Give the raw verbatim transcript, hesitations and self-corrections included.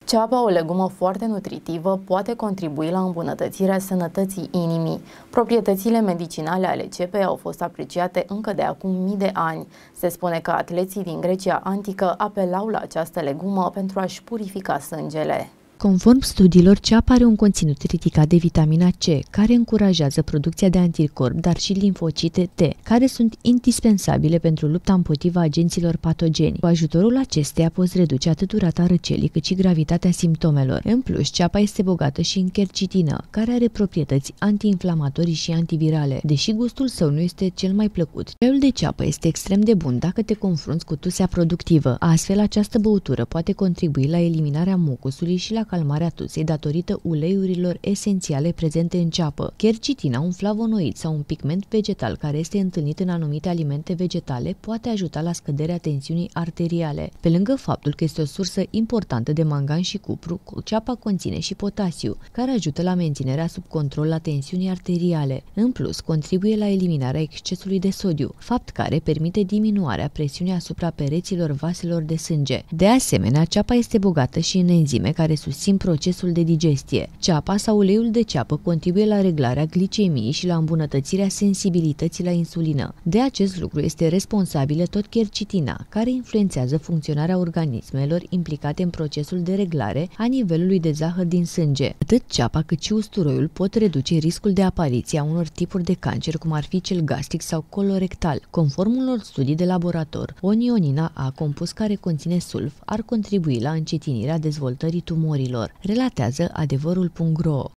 Ceapa, o legumă foarte nutritivă, poate contribui la îmbunătățirea sănătății inimii. Proprietățile medicinale ale cepei au fost apreciate încă de acum mii de ani. Se spune că atleții din Grecia antică apelau la această legumă pentru a-și purifica sângele. Conform studiilor, ceapa are un conținut ridicat de vitamina C, care încurajează producția de anticorpi, dar și limfocite T, care sunt indispensabile pentru lupta împotriva agenților patogeni. Cu ajutorul acesteia poți reduce atât durata răcelii, cât și gravitatea simptomelor. În plus, ceapa este bogată și în chercitină, care are proprietăți antiinflamatorii și antivirale. Deși gustul său nu este cel mai plăcut, ceaiul de ceapă este extrem de bun dacă te confrunți cu tusea productivă. Astfel, această băutură poate contribui la eliminarea mucusului și la calmarea tusei datorită uleiurilor esențiale prezente în ceapă. Chercitina, un flavonoid sau un pigment vegetal care este întâlnit în anumite alimente vegetale, poate ajuta la scăderea tensiunii arteriale. Pe lângă faptul că este o sursă importantă de mangan și cupru, ceapa conține și potasiu, care ajută la menținerea sub control a tensiunii arteriale. În plus, contribuie la eliminarea excesului de sodiu, fapt care permite diminuarea presiunii asupra pereților vaselor de sânge. De asemenea, ceapa este bogată și în enzime care susțin procesul de digestie. Ceapa sau uleiul de ceapă contribuie la reglarea glicemiei și la îmbunătățirea sensibilității la insulină. De acest lucru este responsabilă tot chercitina, care influențează funcționarea organismelor implicate în procesul de reglare a nivelului de zahăr din sânge. Atât ceapa cât și usturoiul pot reduce riscul de apariție a unor tipuri de cancer, cum ar fi cel gastric sau colorectal. Conform unor studii de laborator, onionina A, compus care conține sulf, ar contribui la încetinirea dezvoltării tumorilor, relatează adevărul punct ro.